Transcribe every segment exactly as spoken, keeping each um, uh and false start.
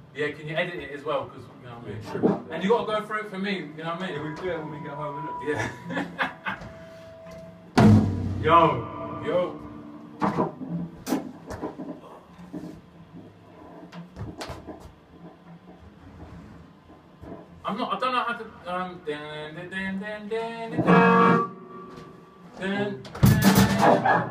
Yeah, can you edit it as well? Because you know what I mean. Yeah, sure. And you got to go through it for me. You know what I mean? Yeah, we do it when we get home, innit? Yeah. Yo, yo. I'm not. I don't know how to. Um. Dun, dun, dun, dun, dun, dun, dun, dun.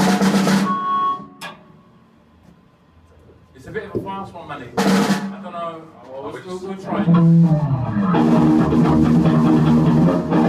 It's a bit of a fast one, Manny. I don't know. We'll, we'll, we'll try it.